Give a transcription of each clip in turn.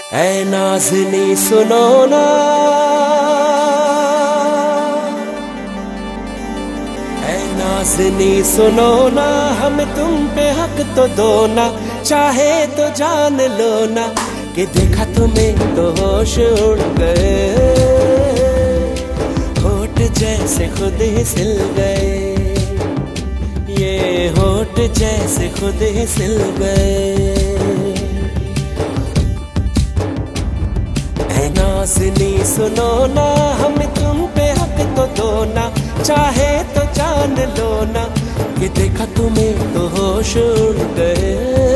ऐ नाज़नी सुनो ना, ऐ नाज़नी सुनो ना, हम तुम पे हक तो दो ना, चाहे तो जान लो ना कि देखा तुम्हें तो होश उड़ गए, होठ जैसे खुद ही सिल गए, ये होठ जैसे खुद ही सिल गए। ऐ नाज़नी सुनो ना, हम तुम पे हक तो दो ना, चाहे तो जान लो ना कि देखा तुम्हें तो होश उड़ गए,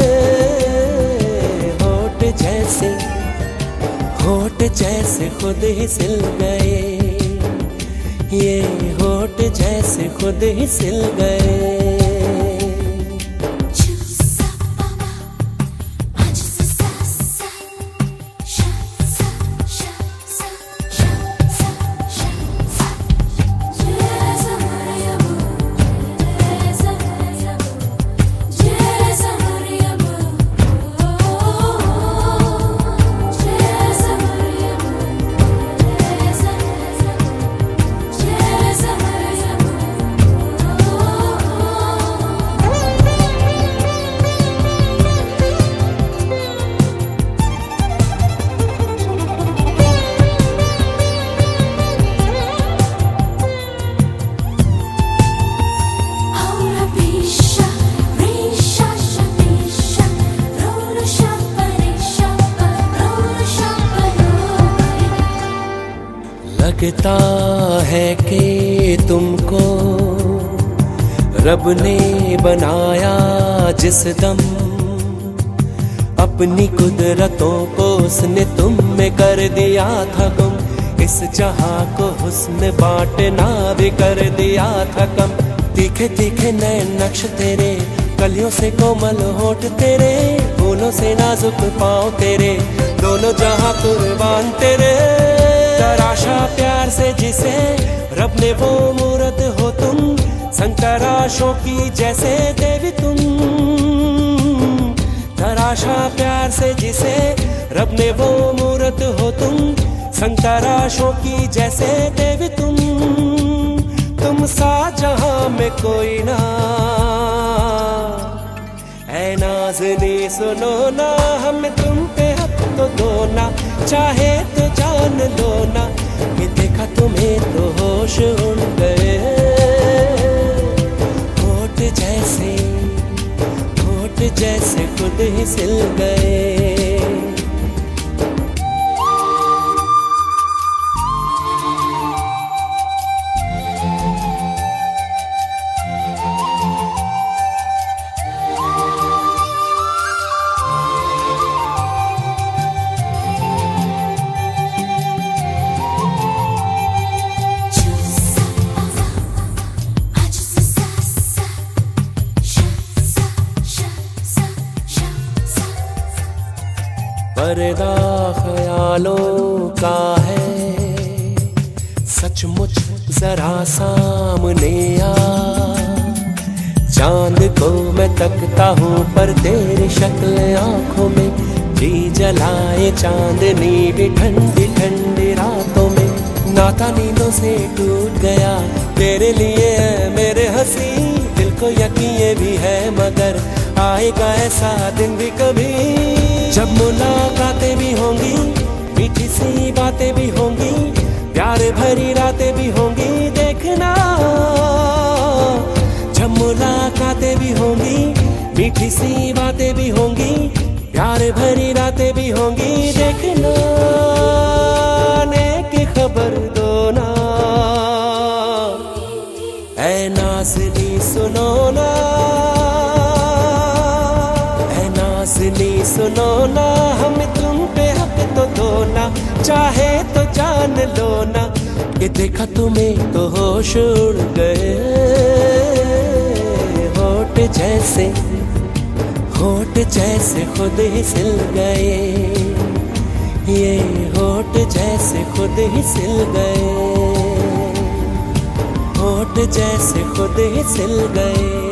होठ जैसे खुद ही सिल गए, ये होठ जैसे खुद ही सिल गए। लगता है कि तुमको रब ने बनाया जिस दम, अपनी कुदरतों को उसने तुम में कर दिया था गुम, इस जहां को हुस्न बांटना भी कर दिया था कम। तीखे तीखे नए नक्श तेरे, कलियों से कोमल होठ तेरे, फूलों से नाजुक पाँव तेरे, दोनों जहां कुर्बान तेरे। तराशा प्यार से जिसे रब ने वो मूरत हो तुम, संतराशों की जैसे देवी तुम। तराशा प्यार से जिसे रब ने वो मूरत हो तुम, संतराशों की जैसे देवी तुम सा जहां में कोई ना। ऐ नाज़नी सुनो ना, हम तुम पे हक तो दो ना, चाहे तो जान लो ना कि देखा तुम्हें तो होश उड़ गए, होठ जैसे खुद ही सिल गए। पर्दा ख्यालों का है सचमुच जरा सामने आ, चांद को मैं तकता हूँ पर तेरी शक्ल आंखों में, जी जलाए चांदनी भी ठंडी ठंडी रातों में। नाता नींदों से टूट गया तेरे लिए मेरे हंसी, दिल को यकीन भी है मगर आएगा ऐसा दिन भी कभी, जब मुलाकातें भी होंगी, मीठी सी बातें भी होंगी, प्यार भरी रातें भी होंगी, देखना। जब मुलाकातें भी होंगी, मीठी सी बातें भी होंगी, प्यार भरी रातें भी होंगी, देखना। आने की खबर दो ना, ऐ नाज़नी सुनो ना, नाज़नी सुनो ना, हम तुम पे हक तो दो ना, चाहे तो जान लो ना कि देखा तुम्हें तो होश उड़ गए, होठ जैसे खुद ही सिल गए, ये होठ जैसे खुद ही सिल गए, होठ जैसे खुद ही सिल गए।